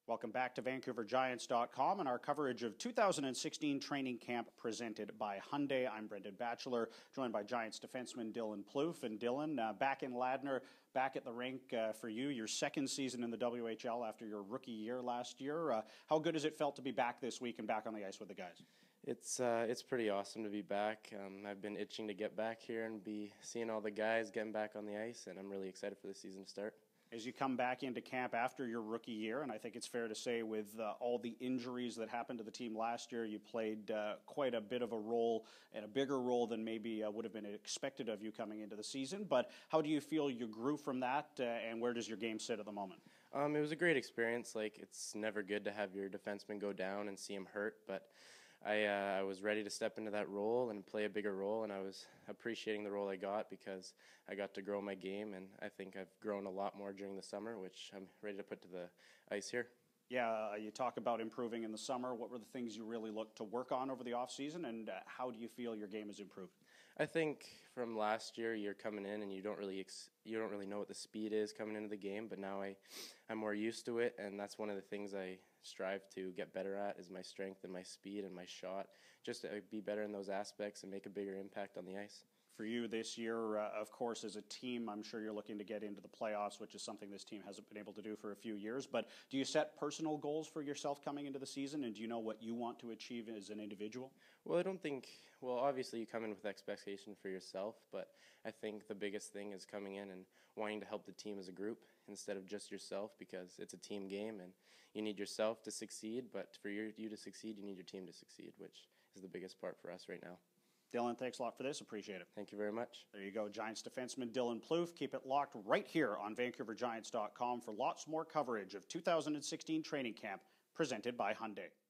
Welcome back to VancouverGiants.com and our coverage of 2016 Training Camp presented by Hyundai. I'm Brendan Batchelor, joined by Giants defenseman Dylan Plouffe. And Dylan, back in Ladner, back at the rink for you, your second season in the WHL after your rookie year last year. How good has it felt to be back this week and back on the ice with the guys? It's pretty awesome to be back. I've been itching to get back here and be seeing all the guys getting back on the ice, and I'm really excited for the season to start. As you come back into camp after your rookie year, and I think it's fair to say with all the injuries that happened to the team last year, you played quite a bit of a role, and a bigger role than maybe would have been expected of you coming into the season. But how do you feel you grew from that, and where does your game sit at the moment? It was a great experience. It's never good to have your defenseman go down and see him hurt, but I was ready to step into that role and play a bigger role, and I was appreciating the role I got because I got to grow my game, and I think I've grown a lot more during the summer, which I'm ready to put to the ice here. Yeah, you talk about improving in the summer. What were the things you really looked to work on over the offseason, and how do you feel your game has improved? I think from last year, you're coming in and you don't really know what the speed is coming into the game, but now I'm more used to it, and that's one of the things I strive to get better at is my strength and my speed and my shot, just to be better in those aspects and make a bigger impact on the ice. For you this year, of course, as a team, I'm sure you're looking to get into the playoffs, which is something this team hasn't been able to do for a few years. But do you set personal goals for yourself coming into the season, and do you know what you want to achieve as an individual? Well, obviously you come in with expectation for yourself, but I think the biggest thing is coming in and wanting to help the team as a group instead of just yourself, because it's a team game and you need yourself to succeed, but for you to succeed, you need your team to succeed, which is the biggest part for us right now. Dylan, thanks a lot for this. Appreciate it. Thank you very much. There you go, Giants defenseman Dylan Plouffe. Keep it locked right here on VancouverGiants.com for lots more coverage of 2016 Training Camp presented by Hyundai.